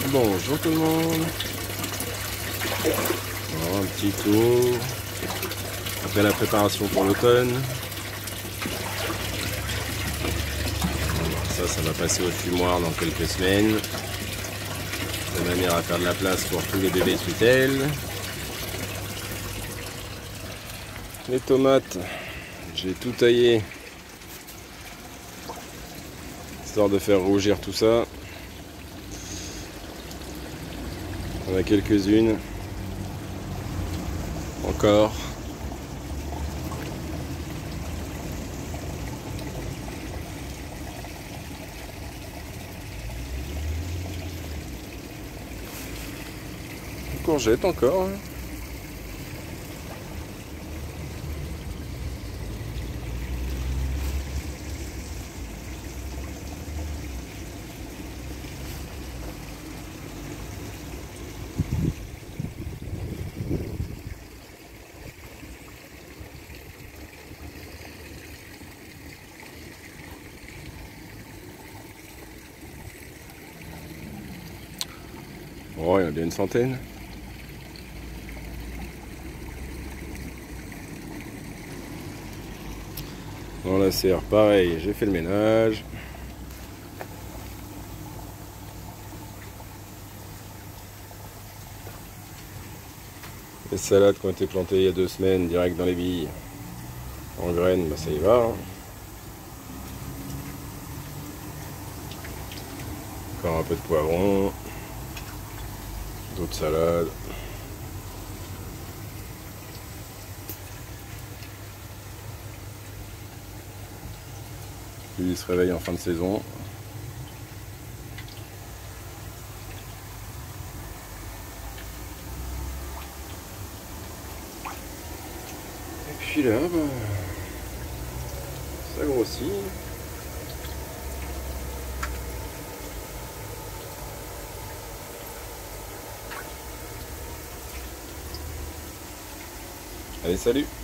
Bonjour tout le monde. Bon, un petit tour après la préparation pour l'automne. Ça va passer au fumoir dans quelques semaines, de manière à faire de la place pour tous les bébés tutelles. Les tomates, j'ai tout taillé histoire de faire rougir tout ça. On a quelques-unes encore. Une courgette encore. Oh, il y en a bien une centaine. Dans la serre, pareil, j'ai fait le ménage. Les salades qui ont été plantées il y a 2 semaines, direct dans les billes, en graines, bah ça y va. Encore un peu de poivron, d'autres salades. Lui il se réveille en fin de saison. Et puis là, bah, ça grossit. Allez, salut!